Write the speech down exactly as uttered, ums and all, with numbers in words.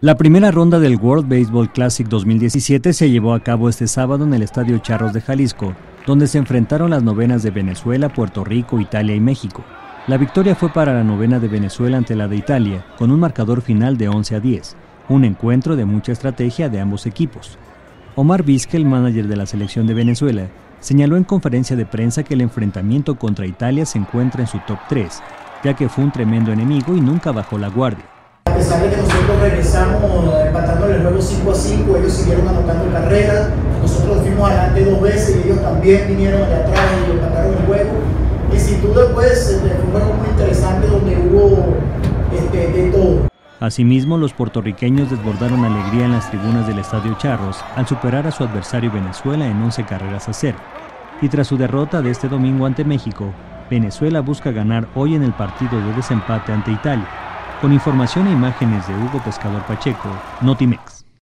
La primera ronda del World Baseball Classic dos mil diecisiete se llevó a cabo este sábado en el Estadio Charros de Jalisco, donde se enfrentaron las novenas de Venezuela, Puerto Rico, Italia y México. La victoria fue para la novena de Venezuela ante la de Italia, con un marcador final de once a diez, un encuentro de mucha estrategia de ambos equipos. Omar Vizquel, el manager de la selección de Venezuela, señaló en conferencia de prensa que el enfrentamiento contra Italia se encuentra en su top tres, ya que fue un tremendo enemigo y nunca bajó la guardia. A pesar de que nosotros regresamos empatando el juego cinco a cinco, ellos siguieron anotando carreras, nosotros fuimos adelante dos veces y ellos también vinieron de atrás y empataron el juego. Y sin duda pues fue un juego muy interesante donde hubo este, de todo. Asimismo, los puertorriqueños desbordaron alegría en las tribunas del Estadio Charros al superar a su adversario Venezuela en once carreras a cero. Y tras su derrota de este domingo ante México, Venezuela busca ganar hoy en el partido de desempate ante Italia. Con información e imágenes de Hugo Pescador Pacheco, Notimex.